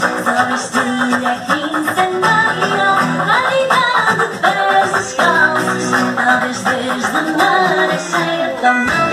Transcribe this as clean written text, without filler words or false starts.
So bist du der King Mario, Maria, du bist Gott, da bist du der Mann, der sei